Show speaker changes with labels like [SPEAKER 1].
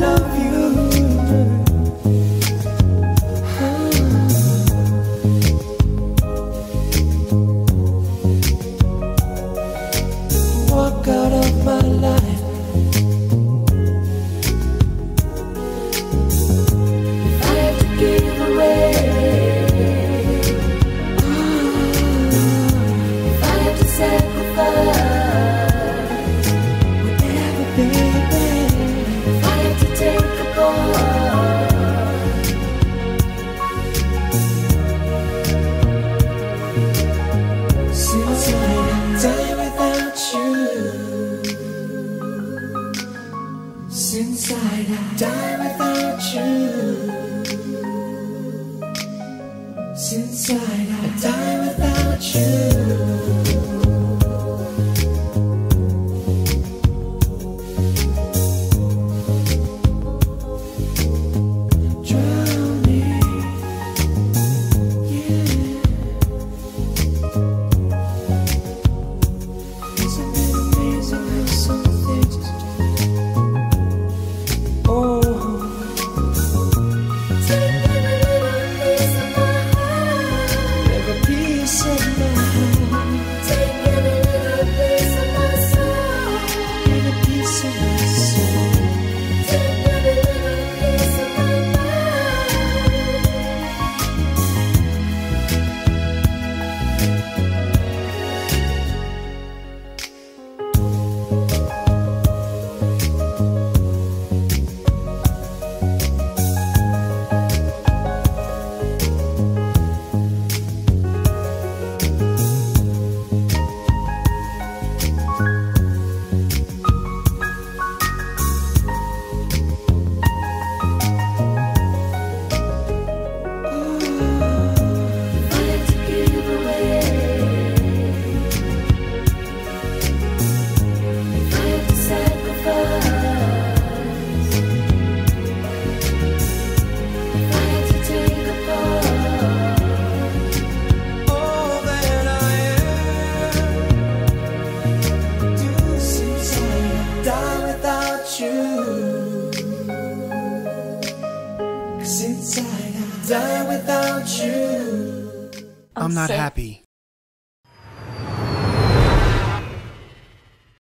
[SPEAKER 1] love you. Walk out of my life. If I had to give away, if I had to sacrifice whatever, baby, if I had to take a part, since I die without you, since I die without you, since I die without you. Since I die without you,
[SPEAKER 2] I'm not happy.